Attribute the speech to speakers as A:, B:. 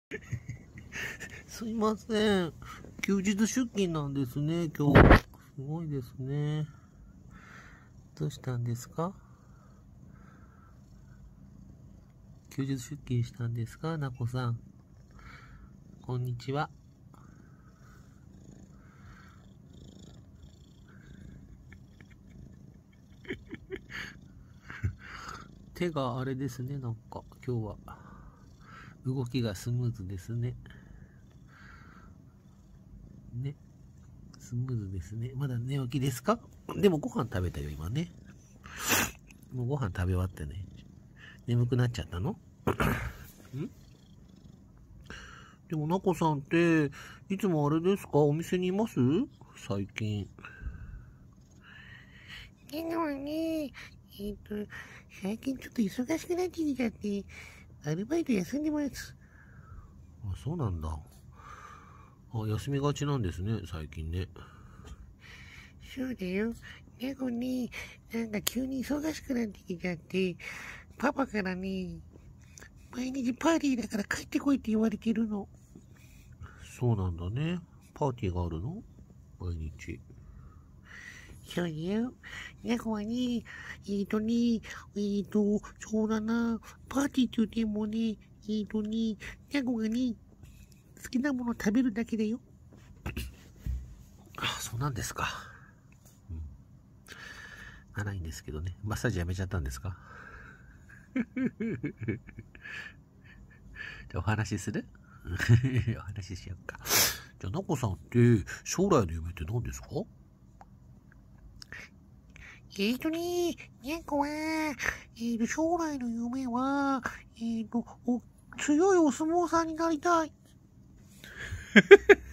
A: すいません。休日出勤なんですね、今日。すごいですね。どうしたんですか？休日出勤したんですか、なこさん。こんにちは。手があれですね、なんか、今日は。動きがスムーズですね。ね。スムーズですね。まだ寝起きですか？でもご飯食べたよ、今ね。もうご飯食べ終わってね。眠くなっちゃったの？んでも、なこさんって、いつもあれですか？お店にいます？最近。でもね、最近ちょっと忙しくなってきちゃって、アルバイト休んでます。あ、そうなんだ。あ、休みがちなんですね、最近ね。そうだよ。でもね、なんか急に忙しくなってきちゃって、パパからね、毎日パーティーだから帰ってこいって言われてるの。そうなんだね。パーティーがあるの？毎日。そうだよ。猫はね、そうだな、パーティーって言ってもね、猫がね、好きなもの食べるだけだよ。あ、そうなんですか。ないんですけどね。マッサージやめちゃったんですか？じゃあお話しする？お話ししようか。じゃあ、なこさんって、将来の夢って何ですか？猫は、将来の夢は、強いお相撲さんになりたい。